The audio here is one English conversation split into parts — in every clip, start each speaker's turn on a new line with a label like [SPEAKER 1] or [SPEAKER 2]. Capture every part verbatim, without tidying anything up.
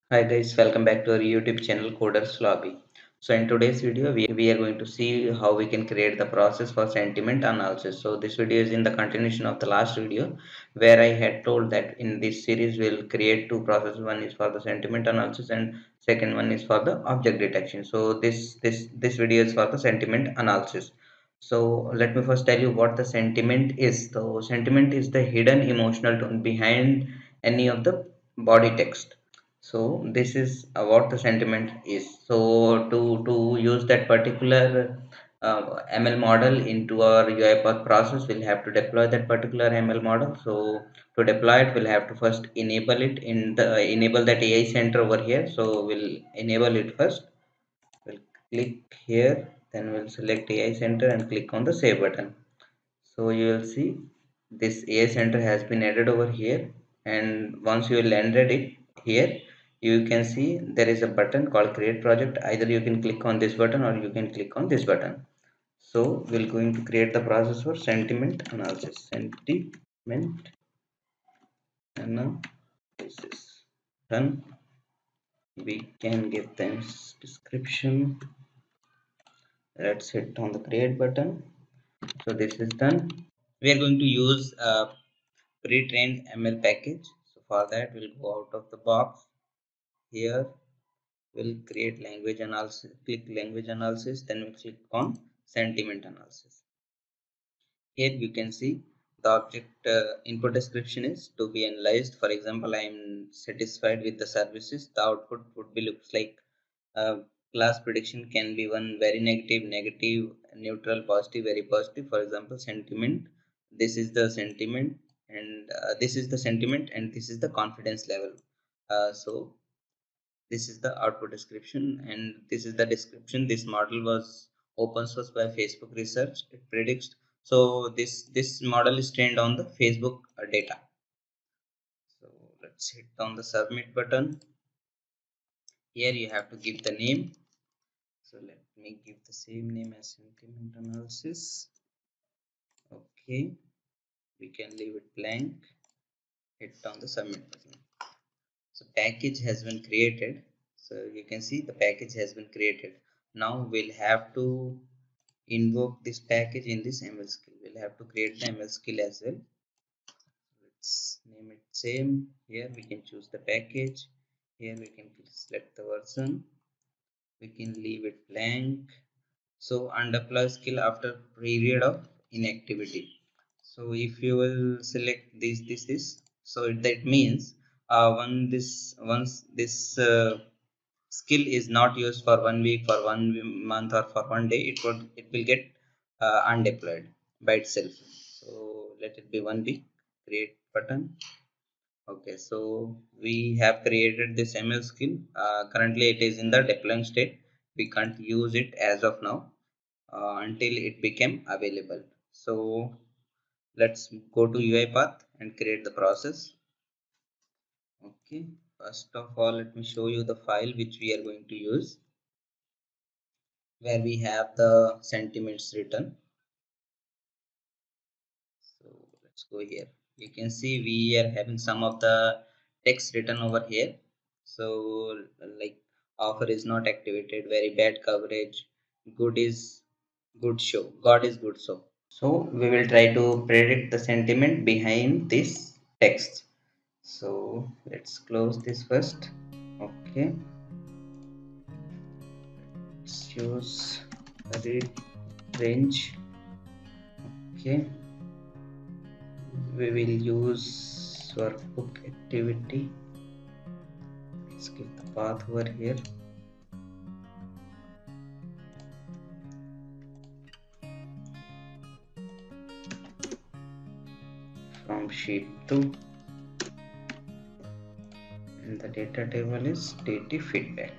[SPEAKER 1] Hi guys, welcome back to our YouTube channel Coders Lobby. So in today's video, we, we are going to see how we can create the process for sentiment analysis. So this video is in the continuation of the last video where I had told that in this series we'll create two processes. One is for the sentiment analysis and second one is for the object detection. So this this this video is for the sentiment analysis. So let me first tell you what the sentiment is. So sentiment is the hidden emotional tone behind any of the body text. So this is uh, what the sentiment is. So to to use that particular uh, ml model into our UiPath process, we'll have to deploy that particular ml model. So to deploy it, we'll have to first enable it in the uh, enable that AI center over here. So we'll enable it first. We'll click here, then we'll select AI center and click on the save button. So you will see this A I center has been added over here, and once you landed it here, you can see there is a button called create project. Either you can click on this button or you can click on this button. So we're going to create the process for sentiment analysis. Sentiment analysis. Done. We can give them description. Let's hit on the create button. So this is done. We are going to use a pre-trained M L package. So for that, we'll go out of the box. Here we'll create language analysis. Click language analysis, then we'll click on sentiment analysis. Here you can see the object uh, input description is to be analyzed. For example, I am satisfied with the services. The output would be looks like uh, class prediction can be one very negative, negative, neutral, positive, very positive. For example, sentiment. This is the sentiment, and uh, this is the sentiment, and this is the confidence level. Uh, so this is the output description, and this is the description. This model was open source by Facebook Research. It predicts. So this this model is trained on the Facebook uh, data. So let's hit on the submit button. Here you have to give the name. So let me give the same name as sentiment analysis. Okay, we can leave it blank. Hit on the submit button. So package has been created. So you can see the package has been created. Now we'll have to invoke this package in this M L skill. We'll have to create the M L skill as well. Let's name it same. Here we can choose the package. Here we can select the version. We can leave it blank. So undeploy skill after period of inactivity. So if you will select this this this, so that means uh, when this once this uh, skill is not used for one week, for one month, or for one day, it would it will get uh, undeployed by itself. So let it be one week. Create button. Okay, so we have created this M L skill. Uh, currently it is in the deploying state. We can't use it as of now uh, until it became available. So let's go to UiPath and create the process. Okay, first of all, let me show you the file which we are going to use, where we have the sentiments written. So let's go here. You can see we are having some of the text written over here. So like offer is not activated, very bad coverage, good is good show, God is good show. So we will try to predict the sentiment behind this text. So let's close this first. Okay, let's use read range. Okay, we will use workbook activity. Let's give the path over here. From sheet two, and the data table is data feedback.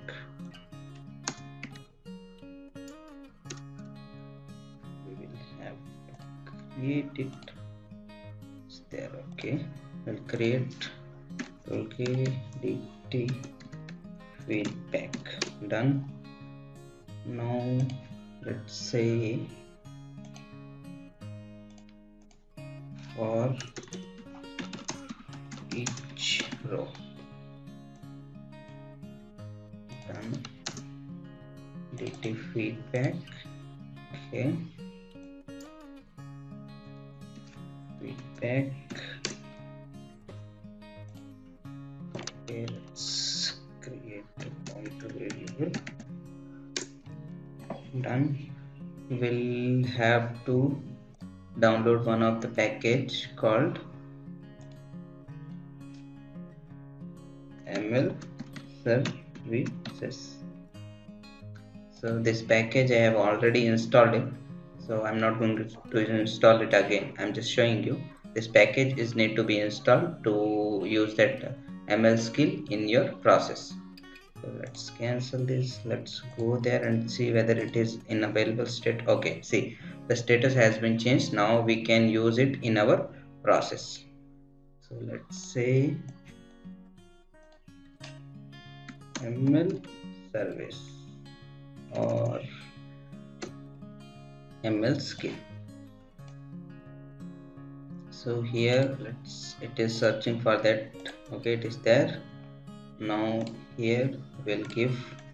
[SPEAKER 1] We will have to create it. It's there. Okay, we'll create okay data feedback. Done. Now let's say for each row, done. Dt feedback. Okay, feedback. Okay, let's create a pointer variable. Done. We'll have to download one of the package called M L services. So this package I have already installed it, so I'm not going to, to install it again. I'm just showing you this package is need to be installed to use that M L skill in your process. So let's cancel this. Let's go there and see whether it is in available state. Okay, see the status has been changed. Now we can use it in our process. So let's say M L service or M L skill. So here let's it is searching for that. Okay, it is there. Now here we'll give,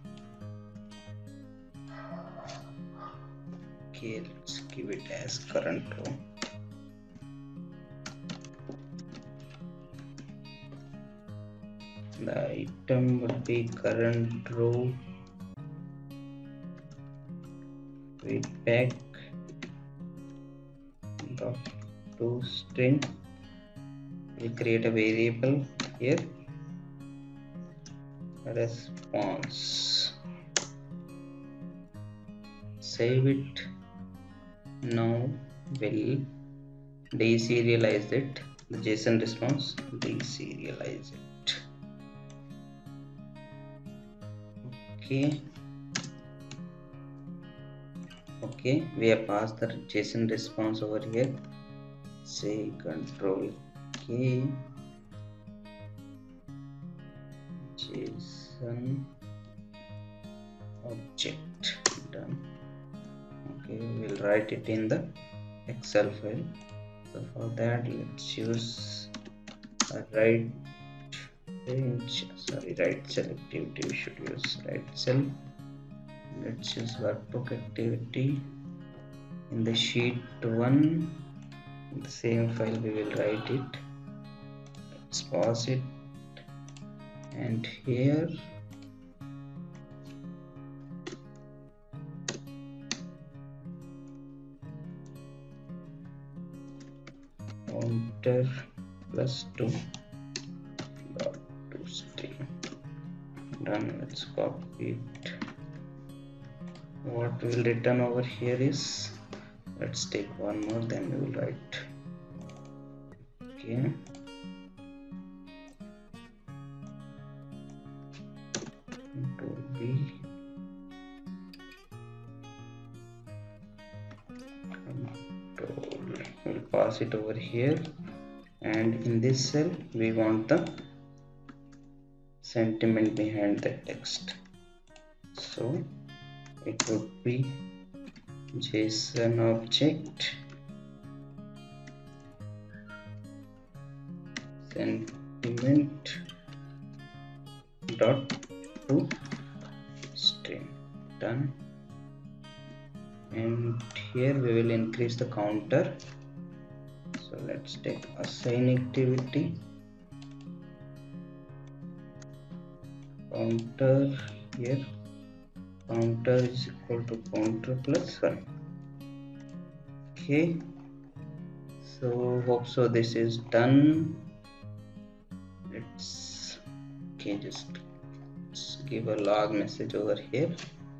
[SPEAKER 1] okay, let's give it as current row. The item would be current row feedback dot to string. We create a variable here, response, save it. Now we'll deserialize it, the JSON response, deserialize it. Okay, okay, we have passed the JSON response over here. Say control K, JSON object, done. Okay, we'll write it in the Excel file. So for that let's use a right range, sorry, right cell activity. We should use right cell. Let's use workbook activity in the sheet one. In the same file we will write it. Let's pause it, and here pointer plus two dot to string. Done. Let's copy it. What we will return over here is, let's take one more, then we will write. Okay, control B, control, we'll pass it over here, and in this cell we want the sentiment behind the text. So it would be JSON object sentiment dot to string. Done. And here we will increase the counter. So let's take assign activity, counter here, counter is equal to counter plus one. Okay, so hope so this is done. Let's, okay, just let's give a log message over here.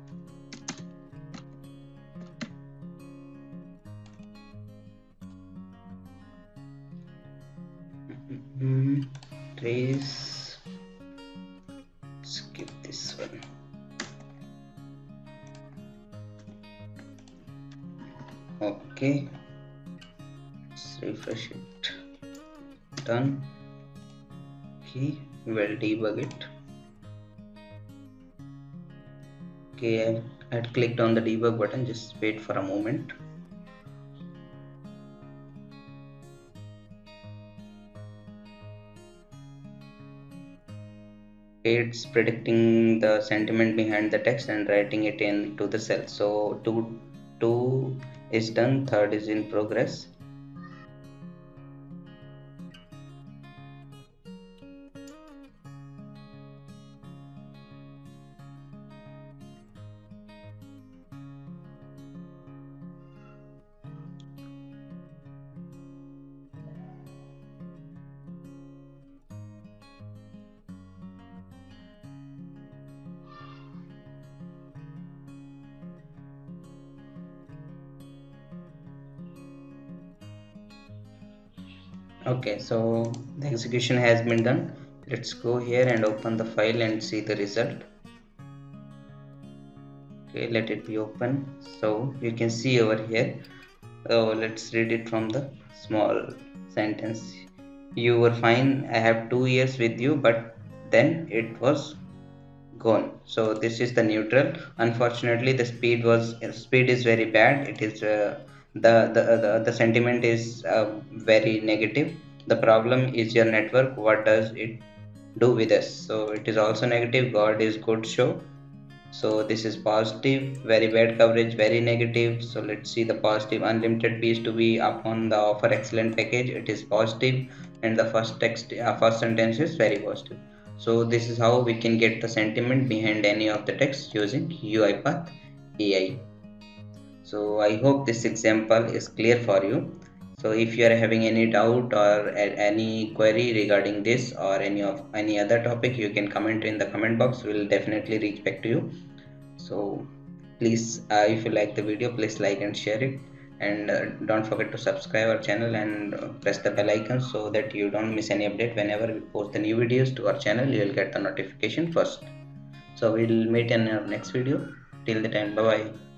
[SPEAKER 1] Mm-hmm. Trace, skip this one. Okay, let's refresh it. Done. Okay, we'll debug it. Okay, I had clicked on the debug button. Just wait for a moment. Okay, it's predicting the sentiment behind the text and writing it into the cell. So two two is done, third is in progress. Okay, so the execution has been done. Let's go here and open the file and see the result. Okay, let it be open. So you can see over here. So let's read it from the small sentence. You were fine. I have two years with you, but then it was gone. So this is the neutral. Unfortunately, the speed was speed is very bad. It is uh, the, the the the sentiment is uh, very negative. The problem is your network. What does it do with us? So it is also negative. God is good show. So this is positive, very bad coverage, very negative. So let's see the positive. Unlimited piece to be upon the offer excellent package, it is positive, and the first text uh, first sentence is very positive. So this is how we can get the sentiment behind any of the text using UiPath A I. So I hope this example is clear for you. So if you are having any doubt or any query regarding this or any of any other topic, you can comment in the comment box. We'll definitely reach back to you. So please, uh, if you like the video, please like and share it, and uh, don't forget to subscribe our channel and uh, press the bell icon so that you don't miss any update. Whenever we post the new videos to our channel, you will get the notification first. So we'll meet in our next video. Till the time, bye bye.